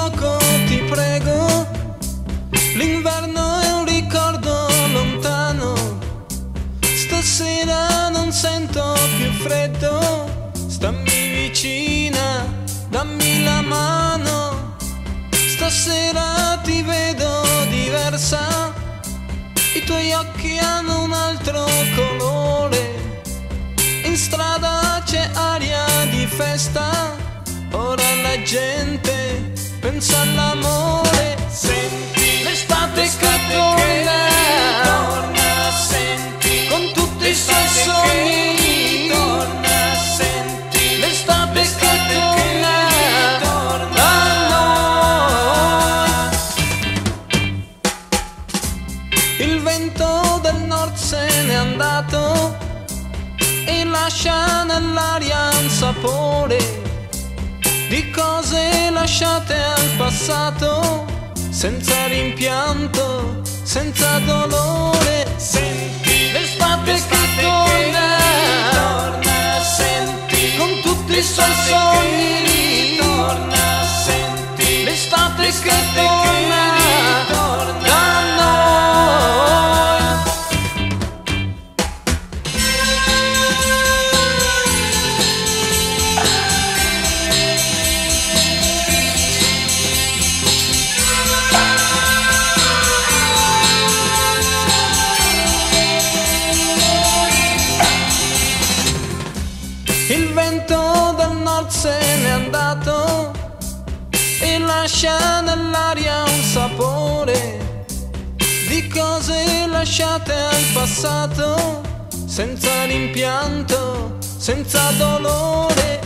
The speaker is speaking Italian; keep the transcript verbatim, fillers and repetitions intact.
fuoco, ti prego. L'inverno è un ricordo lontano. Stasera non sento più freddo. Stammi vicina, dammi la mano. Stasera ti vedo diversa. I tuoi occhi hanno un altro colore. In strada c'è aria di festa. Ora la gente pensa all'amore. Senti l'estate che torna, senti con tutti i suoi sogni. Torna, senti l'estate che torna da noi. Il vento del nord se n'è andato e lascia nell'aria un sapore di cose lasciate al passato, senza rimpianto, senza dolore. Senti l'estate che torna, torna, senti con tutti i suoi sogni. Torna, senti l'estate che torna da noi. Il vento del nord se n'è andato e lascia nell'aria un sapore di cose lasciate al passato, senza rimpianto, senza dolore.